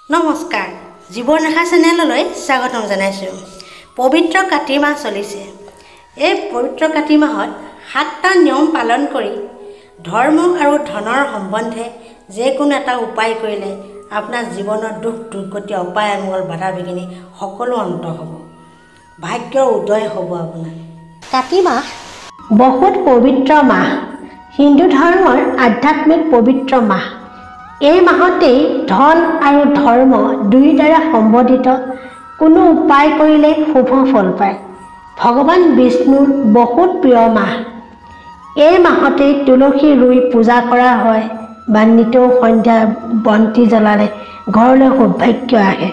নমস্কাৰ জীৱন ৰেখা চেনেললৈ স্বাগতম জনাইছোঁ। পবিত্ৰ কাতি মাহ চলিছে। এই পবিত্ৰ কাতি মাহত 7টা নিয়ম পালন কৰি ধৰ্ম আৰু ধনৰ সম্বন্ধে যিকোনো এটা উপায় কৰিলে আপোনাৰ জীৱনৰ দুখ দুৰ্গতি অপায় অমংগল বাধা বিঘিনি সকলো অন্ত হ'ব, ভাগ্যৰ উদয় হ'ব। আপোনাৰ কাতি মাহ বহুত পবিত্ৰ মাহ, হিন্দু ধৰ্মৰ আধ্যাত্মিক পবিত্ৰ মাহ। এই মাহতেই ধন আৰু ধৰ্ম দুয়োটাৰে সম্বন্ধিত কোনো উপায় কৰিলে শুভ ফল পায়। ভগৱান বিষ্ণুৰ বহুত প্ৰিয় মাহ। এই মাহতেই তুলসী ৰুই পূজা কৰা হয় বা নিতৌ সন্ধ্যা বন্তি জ্বলালে ঘৰলৈ সৌভাগ্য আহে।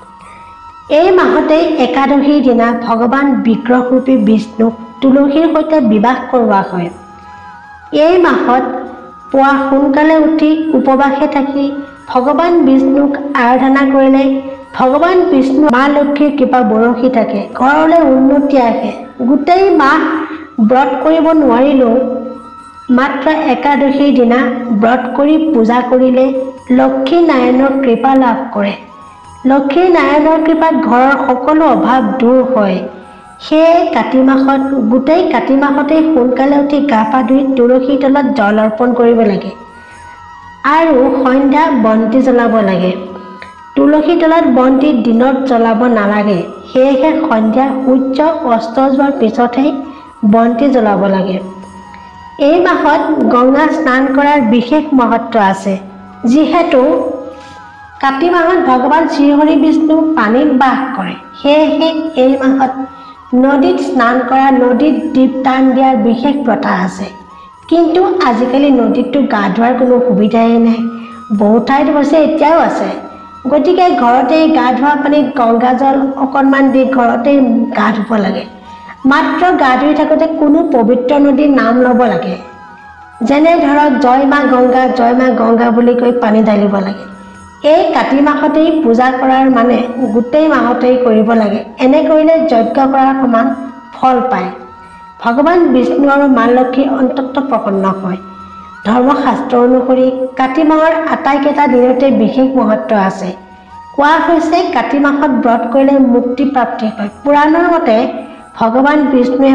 এই মাহতেই একাদশীৰ দিনা ভগৱান বিগ্ৰহৰূপী বিষ্ণুক তুলসীৰ সৈতে বিবাহ কৰোৱা হয়। এই মাহত পুৱা সোনকালে উঠি উপবাসে থাকি ভগৱান বিষ্ণুক আৰাধনা কৰিলে ভগৱান বিষ্ণু মা লক্ষ্মীৰ কৃপা বৰষি থাকে, ঘৰলৈ উন্নতি আহে। গোটেই মাহ ব্ৰত কৰিব নোৱাৰিলেও মাত্ৰ একাদশীৰ দিনা ব্ৰত কৰি পূজা কৰিলে লক্ষ্মী নাৰায়ণৰ কৃপা লাভ কৰে। লক্ষ্মী নাৰায়ণৰ কৃপাত ঘৰৰ সকলো অভাৱ দূৰ হয়। সেয়ে গোটেই কাতি মাহতেই সোনকালে উঠি গা পা ধুই তুলসীৰ তলত জল অৰ্পণ কৰিব লাগে আৰু সন্ধ্যা বন্তি জ্বলাব লাগে। তুলসীৰ তলত বন্তি দিনত জ্বলাব নালাগে, সেয়েহে সন্ধ্যা সূৰ্য অস্ত যোৱাৰ পিছতহে বন্তি জ্বলাব লাগে। এই মাহত গংগা স্নান কৰাৰ বিশেষ মহত্ব আছে। যিহেতু কাতি মাহত ভগৱান শ্ৰীহৰি বিষ্ণু পানীত বাস কৰে, সেয়েহে এই মাহত নদীত স্নান কৰা, নদীত দীপদান দিয়াৰ বিশেষ প্ৰথা আছে। কিন্তু আজিকালি নদীততো গা ধোৱাৰ কোনো সুবিধাই নাই। বহু ঠাইত অৱশ্যে এতিয়াও আছে। গতিকে ঘৰতেই গা ধোৱা পানীত গংগাজল অকণমান দি ঘৰতেই গা ধুব লাগে। মাত্ৰ গা ধুই থাকোঁতে কোনো পবিত্ৰ নদীৰ নাম ল'ব লাগে। যেনে ধৰক জয় মা গংগা বুলি কৈ পানী ঢালিব লাগে। এই কাতি মাহতেই পূজা কৰাৰ মানে গোটেই মাহতেই কৰিব লাগে। এনে কৰিলে যজ্ঞ কৰাৰ সমান ফল পায়। ভগৱান বিষ্ণু আৰু মা লক্ষ্মী অন্তত প্ৰসন্ন হয়। ধৰ্মশাস্ত্ৰ অনুসৰি কাতি মাহৰ আটাইকেইটা দিনতে বিশেষ মহত্ব আছে। কোৱা হৈছে কাতি মাহত ব্ৰত কৰিলে মুক্তি প্ৰাপ্তি হয়। পুৰাণৰ মতে ভগৱান বিষ্ণুৱে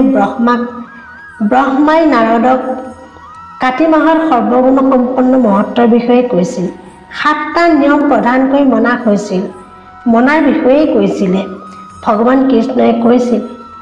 ব্ৰহ্মাই নাৰদক কাতি মাহৰ সৰ্বগুণ সম্পন্ন মহত্বৰ বিষয়ে কৈছিল। 7টা নিয়ম প্ৰধানকৈ মনাৰ বিষয়েই কৈছিলে। ভগৱান কৃষ্ণই কৈছিল,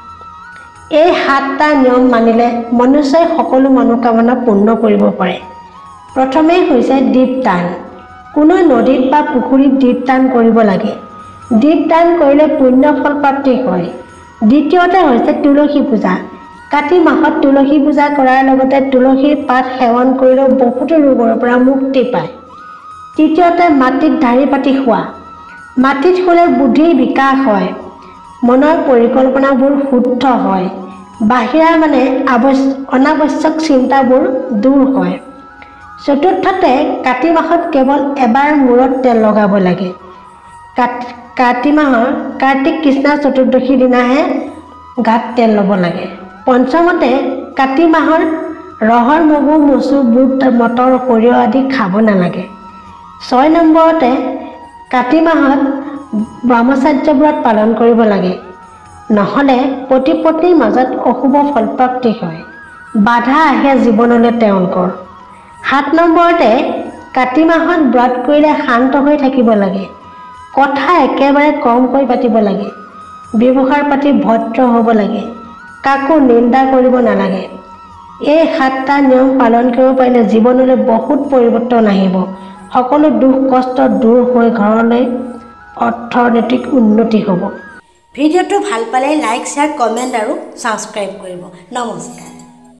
এই 7টা নিয়ম মানিলে মনুষ্যই সকলো মনোকামনা পূৰ্ণ কৰিব পাৰে। প্ৰথমেই হৈছে দীপদান। কোনো নদীত বা পুখুৰীত দীপদান কৰিব লাগে। দীপদান কৰিলে পুণ্য ফল প্ৰাপ্তি হয়। দ্বিতীয়তে হৈছে তুলসী পূজা। কাতি মাহত তুলসী পূজা কৰাৰ লগতে তুলসীৰ পাত সেৱন কৰিলেও বহুতো ৰোগৰ পৰা মুক্তি পায়। তৃতীয়তে মাটিত ঢাৰি পাতি শোৱা। মাটিত শুলে বুদ্ধিৰ বিকাশ হয়, মনৰ পৰিকল্পনাবোৰ শুদ্ধ হয়, বাহিৰা অনাৱশ্যক চিন্তাবোৰ দূৰ হয়। চতুৰ্থতে কাতি মাহত কেৱল এবাৰ মূৰত তেল লগাব লাগে। কাৰ্তিক কৃষ্ণ চতুৰ্দশীৰ দিনাহে গাত তেল ল'ব লাগে। পঞ্চমতে কাতি মাহৰ ৰহৰ, মগু, মচু, বুট, মটৰ, সৰিয়হ আদি খাব নালাগে। 6 নম্বৰতে কাতি মাহত ব্ৰহ্মচাৰ্য ব্ৰত পালন কৰিব লাগে। নহ'লে পতি পত্নীৰ মাজত অশুভ ফলপ্ৰাপ্তি হয়, বাধা আহে জীৱনলৈ তেওঁলোকৰ। 7 নম্বৰতে কাতি মাহত ব্ৰত কৰিলে শান্ত হৈ থাকিব লাগে। কথা একেবাৰে কমকৈ পাতিব লাগে। ব্যৱহাৰ পাতি ভদ্ৰ হ'ব লাগে। কাকো নিন্দা কৰিব নালাগে। এই 7টা নিয়ম পালন কৰিব পাৰিলে জীৱনলৈ বহুত পৰিৱৰ্তন আহিব। সকলো দুখ কষ্ট দূৰ হৈ ঘৰলৈ অৰ্থনৈতিক উন্নতি হ'ব। ভিডিঅ'টো ভাল পালে লাইক, শ্বেয়াৰ, কমেণ্ট আৰু ছাবস্ক্ৰাইব কৰিব। নমস্কাৰ।